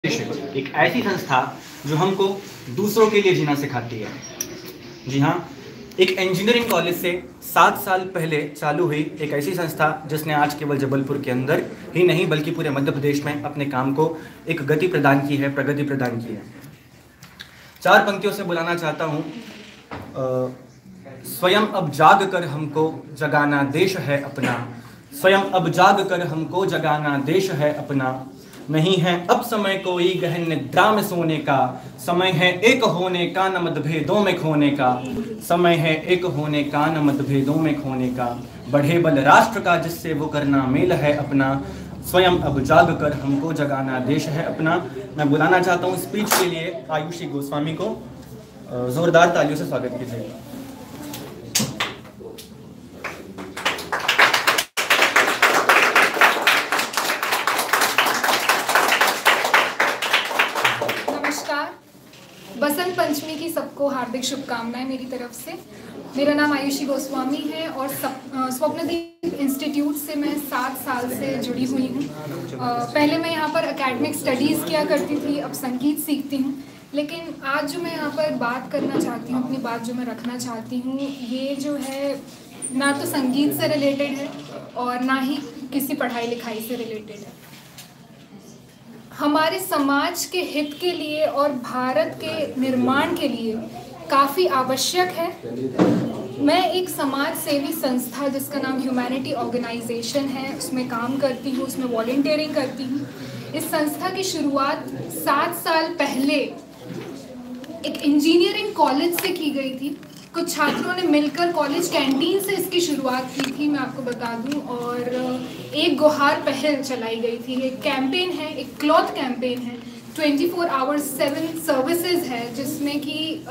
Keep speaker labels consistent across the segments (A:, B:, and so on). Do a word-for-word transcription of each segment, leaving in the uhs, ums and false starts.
A: एक ऐसी संस्था जो हमको दूसरों के लिए जीना सिखाती है। जी हाँ, एक इंजीनियरिंग कॉलेज से सात साल पहले चालू हुई एक ऐसी संस्था जिसने आज केवल जबलपुर के अंदर ही नहीं बल्कि पूरे मध्य प्रदेश में अपने काम को एक गति प्रदान की है, प्रगति प्रदान की है। चार पंक्तियों से बुलाना चाहता हूँ। स्वयं अब जाग कर हमको जगाना देश है अपना, स्वयं अब जाग कर हमको जगाना देश है अपना। नहीं है अब समय कोई गहन निद्रा में सोने का, समय है एक होने का न मतभेदों में खोने का, समय है एक होने का न मतभेदों में खोने का। बढ़े बल राष्ट्र का जिससे वो करना मेल है अपना, स्वयं अब जाग कर हमको जगाना देश है अपना। मैं बुलाना चाहता हूँ स्पीच के लिए आयुषी गोस्वामी को। जोरदार तालियों से स्वागत कीजिएगा।
B: बसंत पंचमी की सबको हार्दिक शुभकामनाएं मेरी तरफ से। मेरा नाम आयुषी गोस्वामी है और स्वप्नदीप इंस्टीट्यूट से मैं सात साल से जुड़ी हुई हूँ। पहले मैं यहाँ पर एकेडमिक स्टडीज़ किया करती थी, अब संगीत सीखती हूँ। लेकिन आज जो मैं यहाँ पर बात करना चाहती हूँ, अपनी बात जो मैं रखना चाहती हूँ, ये जो है ना तो संगीत से रिलेटेड है और ना ही किसी पढ़ाई लिखाई से रिलेटेड है। हमारे समाज के हित के लिए और भारत के निर्माण के लिए काफ़ी आवश्यक है। मैं एक समाज सेवी संस्था जिसका नाम ह्यूमैनिटी ऑर्गेनाइजेशन है उसमें काम करती हूँ, उसमें वॉलंटियरिंग करती हूँ। इस संस्था की शुरुआत सात साल पहले एक इंजीनियरिंग कॉलेज से की गई थी। कुछ छात्रों ने मिलकर कॉलेज कैंटीन से इसकी शुरुआत की थी, मैं आपको बता दूं। और एक गुहार पहल चलाई गई थी। एक कैंपेन है, एक क्लॉथ कैंपेन है, चौबीस आवर्स सेवन सर्विसेज है, जिसमें कि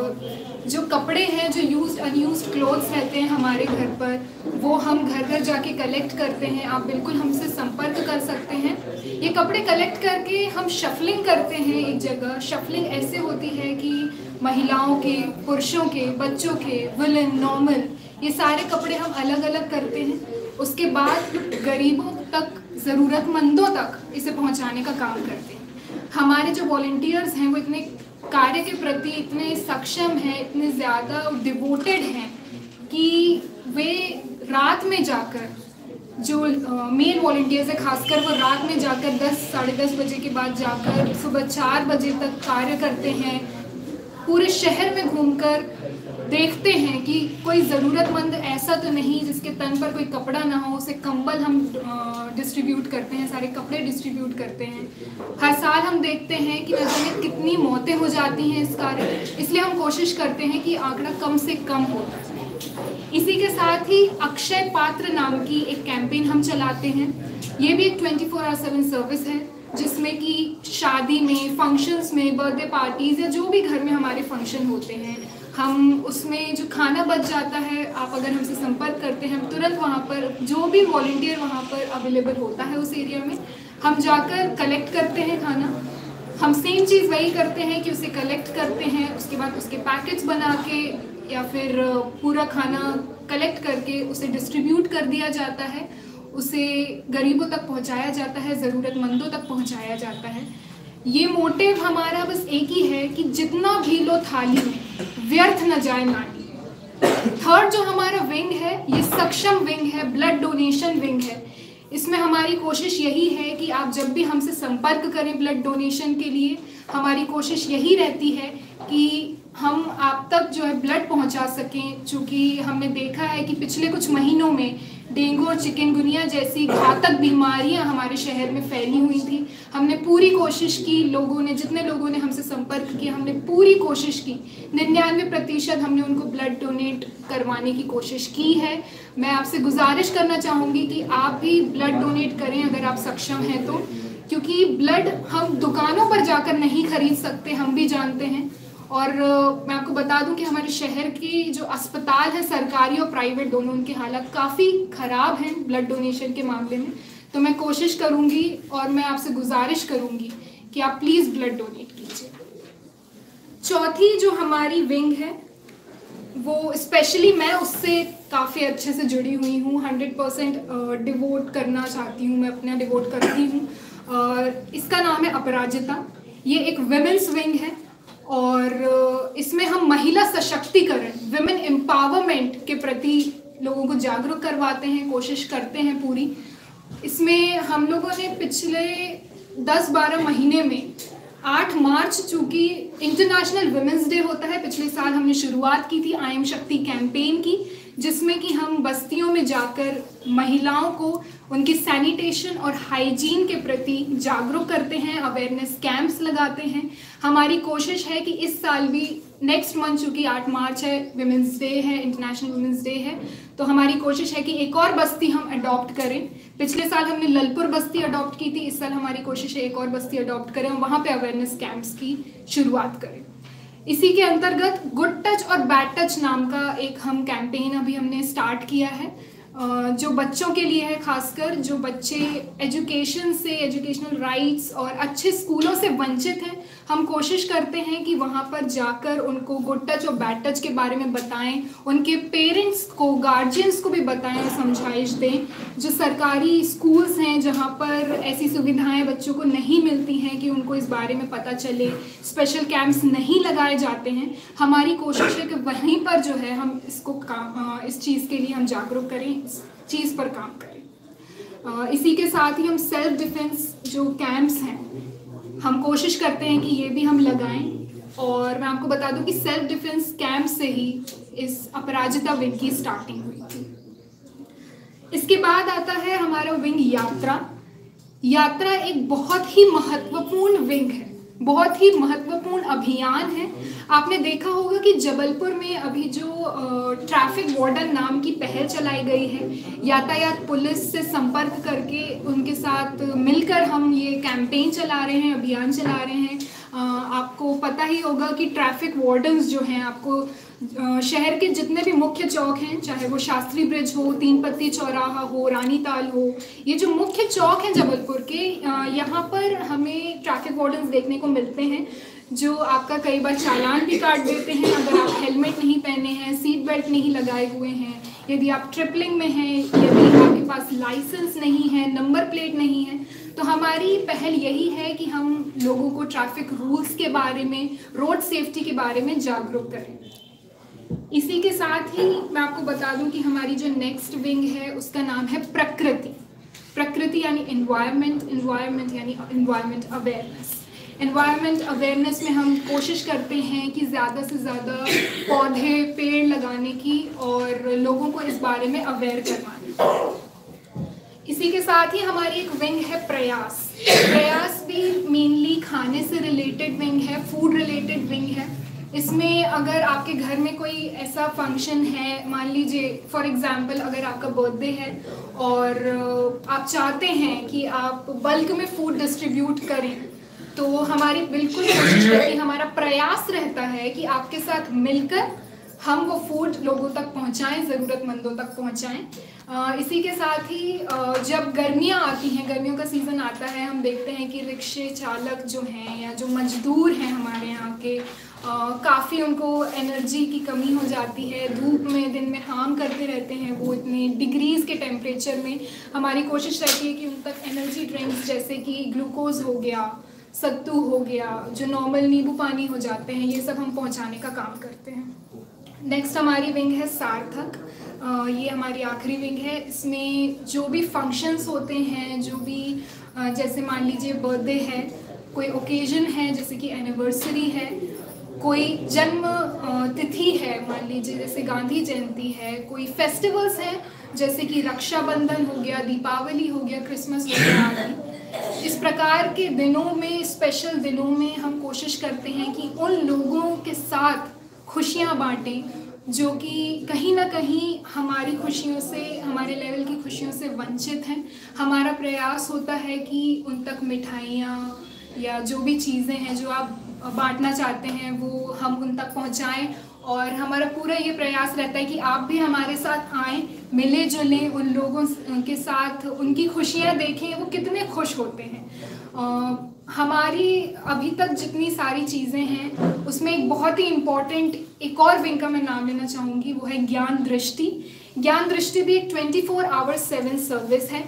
B: जो कपड़े हैं, जो यूज्ड अनयूज्ड क्लोथ्स रहते हैं हमारे घर पर, वो हम घर घर जाके कलेक्ट करते हैं। आप बिल्कुल हमसे संपर्क कर सकते हैं। ये कपड़े कलेक्ट करके हम शफलिंग करते हैं एक जगह। शफलिंग ऐसे होती है कि महिलाओं के, पुरुषों के, बच्चों के, विलन, नॉर्मल, ये सारे कपड़े हम अलग अलग करते हैं। उसके बाद गरीबों तक, ज़रूरतमंदों तक इसे पहुंचाने का काम करते हैं। हमारे जो वॉलंटियर्स हैं वो इतने कार्य के प्रति इतने सक्षम हैं, इतने ज़्यादा डिवोटेड हैं कि वे रात में जाकर, जो मेल वॉलंटियर्स है खासकर, वो रात में जाकर दस साढ़े दस बजे के बाद जाकर सुबह चार बजे तक कार्य करते हैं। पूरे शहर में घूमकर देखते हैं कि कोई ज़रूरतमंद ऐसा तो नहीं जिसके तन पर कोई कपड़ा ना हो, उसे कंबल हम डिस्ट्रीब्यूट करते हैं, सारे कपड़े डिस्ट्रीब्यूट करते हैं। हर साल हम देखते हैं कि न जाने कितनी मौतें हो जाती हैं इस कार्य, इसलिए हम कोशिश करते हैं कि आंकड़ा कम से कम हो। इसी के साथ ही अक्षय पात्र नाम की एक कैंपेन हम चलाते हैं। ये भी एक twenty four hour seven service है, जिसमें कि शादी में, फंक्शंस में, बर्थडे पार्टीज़ या जो भी घर में हमारे फंक्शन होते हैं, हम उसमें जो खाना बच जाता है, आप अगर हमसे संपर्क करते हैं, हम तुरंत वहाँ पर, जो भी वॉलंटियर वहाँ पर अवेलेबल होता है उस एरिया में, हम जाकर कलेक्ट करते हैं खाना। हम सेम चीज़ वही करते हैं कि उसे कलेक्ट करते हैं, उसके बाद उसके पैकेट्स बना के या फिर पूरा खाना कलेक्ट करके उसे डिस्ट्रीब्यूट कर दिया जाता है, उसे गरीबों तक पहुंचाया जाता है, ज़रूरतमंदों तक पहुंचाया जाता है। ये मोटिव हमारा बस एक ही है कि जितना भी लो थाली में, व्यर्थ न जाए नाटी। थर्ड जो हमारा विंग है, ये सक्षम विंग है, ब्लड डोनेशन विंग है। इसमें हमारी कोशिश यही है कि आप जब भी हमसे संपर्क करें ब्लड डोनेशन के लिए, हमारी कोशिश यही रहती है कि हम आप तक जो है ब्लड पहुंचा सकें। चूँकि हमने देखा है कि पिछले कुछ महीनों में डेंगू और चिकनगुनिया जैसी घातक बीमारियां हमारे शहर में फैली हुई थी। हमने पूरी कोशिश की, लोगों ने, जितने लोगों ने हमसे संपर्क किया, हमने पूरी कोशिश की, निन्यानवे प्रतिशत हमने उनको ब्लड डोनेट करवाने की कोशिश की है। मैं आपसे गुजारिश करना चाहूँगी कि आप भी ब्लड डोनेट करें अगर आप सक्षम हैं तो, क्योंकि ब्लड हम दुकानों पर जाकर नहीं खरीद सकते, हम भी जानते हैं। और uh, मैं आपको बता दूं कि हमारे शहर की जो अस्पताल है, सरकारी और प्राइवेट दोनों, उनकी हालत काफ़ी ख़राब है ब्लड डोनेशन के मामले में। तो मैं कोशिश करूंगी और मैं आपसे गुजारिश करूंगी कि आप प्लीज़ ब्लड डोनेट कीजिए। चौथी जो हमारी विंग है वो स्पेशली मैं उससे काफ़ी अच्छे से जुड़ी हुई हूँ, हंड्रेड परसेंट डिवोट करना चाहती हूँ, मैं अपना डिवोट करती हूँ। और इसका नाम है अपराजिता। ये एक विमेंस विंग है और इसमें हम महिला सशक्तिकरण, विमेन एम्पावरमेंट के प्रति लोगों को जागरूक करवाते हैं, कोशिश करते हैं पूरी। इसमें हम लोगों ने पिछले दस बारह महीने में आठ मार्च, चूँकि इंटरनेशनल वुमेंस डे होता है, पिछले साल हमने शुरुआत की थी आई एम शक्ति कैंपेन की, जिसमें कि हम बस्तियों में जाकर महिलाओं को उनकी सैनिटेशन और हाइजीन के प्रति जागरूक करते हैं, अवेयरनेस कैंप्स लगाते हैं। हमारी कोशिश है कि इस साल भी नेक्स्ट मंथ, चूँकि आठ मार्च है, विमेंस डे है, इंटरनेशनल वुमेंस डे है, तो हमारी कोशिश है कि एक और बस्ती हम अडॉप्ट करें। पिछले साल हमने ललपुर बस्ती अडॉप्ट की थी, इस साल हमारी कोशिश है एक और बस्ती अडॉप्ट करें और वहाँ पे अवेयरनेस कैंप्स की शुरुआत करें। इसी के अंतर्गत गुड टच और बैड टच नाम का एक हम कैंपेन अभी हमने स्टार्ट किया है, जो बच्चों के लिए है, खासकर जो बच्चे एजुकेशन से, एजुकेशनल राइट्स और अच्छे स्कूलों से वंचित हैं। हम कोशिश करते हैं कि वहाँ पर जाकर उनको गुड टच और बैड टच के बारे में बताएं, उनके पेरेंट्स को, गार्जियंस को भी बताएं और समझाइश दें। जो सरकारी स्कूल्स हैं जहाँ पर ऐसी सुविधाएं बच्चों को नहीं मिलती हैं कि उनको इस बारे में पता चले, स्पेशल कैंप्स नहीं लगाए जाते हैं, हमारी कोशिश है कि वहीं पर जो है हम इसको काम, इस चीज़ के लिए हम जागरूक करें, इस चीज़ पर काम करें। इसी के साथ ही हम सेल्फ डिफेंस जो कैंप्स हैं, हम कोशिश करते हैं कि ये भी हम लगाएं। और मैं आपको बता दूं कि सेल्फ डिफेंस कैंप से ही इस अपराजिता विंग की स्टार्टिंग हुई थी। इसके बाद आता है हमारा विंग यात्रा। यात्रा एक बहुत ही महत्वपूर्ण विंग है, बहुत ही महत्वपूर्ण अभियान है। आपने देखा होगा कि जबलपुर में अभी जो ट्रैफिक वार्डन नाम की पहल चलाई गई है, यातायात पुलिस से संपर्क करके उनके साथ मिलकर हम ये कैंपेन चला रहे हैं, अभियान चला रहे हैं। आपको पता ही होगा कि ट्रैफिक वार्डन्स जो हैं, आपको शहर के जितने भी मुख्य चौक हैं, चाहे वो शास्त्री ब्रिज हो, तीन पत्ती चौराहा हो, रानी ताल हो, ये जो मुख्य चौक हैं जबलपुर के, यहाँ पर हमें ट्रैफिक वार्डन्स देखने को मिलते हैं जो आपका कई बार चालान भी काट देते हैं अगर आप हेलमेट नहीं पहने हैं, सीट बेल्ट नहीं लगाए हुए हैं, यदि आप ट्रिपलिंग में हैं, यदि आपके पास लाइसेंस नहीं है, नंबर प्लेट नहीं है। तो हमारी पहल यही है कि हम लोगों को ट्रैफिक रूल्स के बारे में, रोड सेफ्टी के बारे में जागरूक करें। इसी के साथ ही मैं आपको बता दूं कि हमारी जो नेक्स्ट विंग है उसका नाम है प्रकृति। प्रकृति यानी एनवायरनमेंट, एनवायरनमेंट यानी एनवायरनमेंट अवेयरनेस। एनवायरनमेंट अवेयरनेस में हम कोशिश करते हैं कि ज़्यादा से ज़्यादा पौधे, पेड़ लगाने की और लोगों को इस बारे में अवेयर करवाने। इसी के साथ ही हमारी एक विंग है प्रयास। प्रयास भी मेनली खाने से रिलेटेड विंग है, फूड रिलेटेड विंग है। इसमें अगर आपके घर में कोई ऐसा फंक्शन है, मान लीजिए फॉर एग्जांपल अगर आपका बर्थडे है और आप चाहते हैं कि आप बल्क में फूड डिस्ट्रीब्यूट करें, तो हमारी बिल्कुल कोशिश रहती है, हमारा प्रयास रहता है कि आपके साथ मिलकर हम वो फूड लोगों तक पहुंचाएं, ज़रूरतमंदों तक पहुंचाएं। इसी के साथ ही जब गर्मियां आती हैं, गर्मियों का सीज़न आता है, हम देखते हैं कि रिक्शे चालक जो हैं या जो मजदूर हैं हमारे यहाँ के, काफ़ी उनको एनर्जी की कमी हो जाती है, धूप में दिन में काम करते रहते हैं, वो इतने डिग्रीज़ के टेम्परेचर में। हमारी कोशिश रहती है कि उन तक एनर्जी ड्रिंक्स जैसे कि ग्लूकोज हो गया, सत्तू हो गया, जो नॉर्मल नींबू पानी हो जाते हैं, ये सब हम पहुँचाने का काम करते हैं। नेक्स्ट हमारी विंग है सार्थक। आ, ये हमारी आखिरी विंग है। इसमें जो भी फंक्शंस होते हैं, जो भी आ, जैसे मान लीजिए बर्थडे है, कोई ओकेजन है जैसे कि एनिवर्सरी है, कोई जन्म तिथि है, मान लीजिए जैसे गांधी जयंती है, कोई फेस्टिवल्स हैं जैसे कि रक्षाबंधन हो गया, दीपावली हो गया, क्रिसमस हो गया आदि। इस प्रकार के दिनों में, स्पेशल दिनों में हम कोशिश करते हैं कि उन लोगों के साथ खुशियाँ बांटें जो कि कहीं ना कहीं हमारी खुशियों से, हमारे लेवल की खुशियों से वंचित हैं। हमारा प्रयास होता है कि उन तक मिठाइयाँ या जो भी चीज़ें हैं जो आप बांटना चाहते हैं वो हम उन तक पहुंचाएं, और हमारा पूरा ये प्रयास रहता है कि आप भी हमारे साथ आएं, मिले जुलें, उन लोगों के साथ उनकी खुशियां देखें, वो कितने खुश होते हैं। आ, हमारी अभी तक जितनी सारी चीज़ें हैं उसमें एक बहुत ही इम्पॉर्टेंट एक और विंग का मैं नाम लेना चाहूँगी, वो है ज्ञान दृष्टि। ज्ञान दृष्टि भी एक twenty four hour seven service है।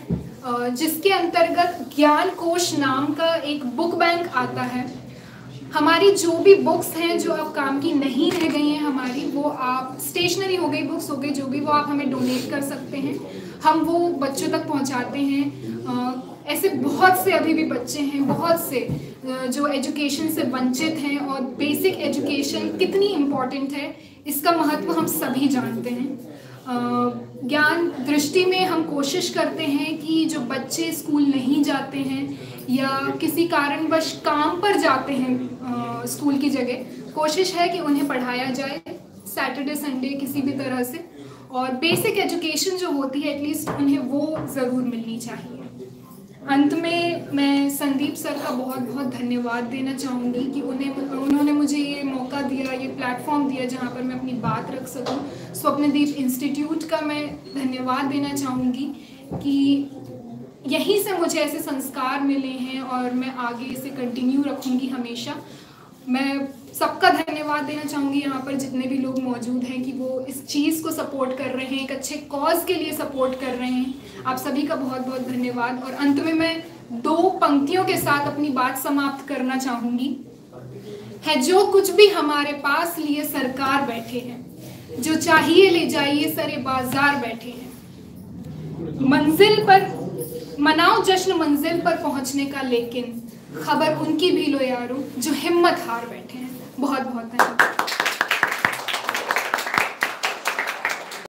B: जिसके अंतर्गत ज्ञान कोश नाम का एक बुक बैंक आता है। हमारी जो भी बुक्स हैं जो अब काम की नहीं रह गई हैं हमारी, वो आप स्टेशनरी हो गई, बुक्स हो गई, जो भी, वो आप हमें डोनेट कर सकते हैं, हम वो बच्चों तक पहुंचाते हैं। ऐसे बहुत से अभी भी बच्चे हैं, बहुत से जो एजुकेशन से वंचित हैं, और बेसिक एजुकेशन कितनी इम्पॉर्टेंट है इसका महत्व हम सभी जानते हैं। ज्ञान दृष्टि में हम कोशिश करते हैं कि जो बच्चे स्कूल नहीं जाते हैं या किसी कारणवश काम पर जाते हैं स्कूल की जगह, कोशिश है कि उन्हें पढ़ाया जाए सैटरडे संडे किसी भी तरह से, और बेसिक एजुकेशन जो होती है एटलीस्ट उन्हें वो ज़रूर मिलनी चाहिए। अंत में मैं संदीप सर का बहुत बहुत धन्यवाद देना चाहूँगी कि उन्हें उन्होंने मुझे ये मौका दिया, ये प्लेटफॉर्म दिया जहाँ पर मैं अपनी बात रख सकूँ। स्वप्नदीप इंस्टीट्यूट का मैं धन्यवाद देना चाहूँगी कि यहीं से मुझे ऐसे संस्कार मिले हैं और मैं आगे इसे कंटिन्यू रखूँगी हमेशा। मैं सबका धन्यवाद देना चाहूँगी यहाँ पर जितने भी लोग मौजूद हैं कि वो इस चीज़ को सपोर्ट कर रहे हैं, एक अच्छे कॉज के लिए सपोर्ट कर रहे हैं। आप सभी का बहुत बहुत धन्यवाद। और अंत में मैं दो पंक्तियों के साथ अपनी बात समाप्त करना चाहूँगी। है जो कुछ भी हमारे पास लिए सरकार बैठे हैं, जो चाहिए ले जाइए सरे बाजार बैठे हैं। मंजिल पर मनाओ जश्न मंजिल पर पहुँचने का, लेकिन खबर उनकी भी लो यारो जो हिम्मत हार बैठे हैं। बहुत बहुत धन्यवाद।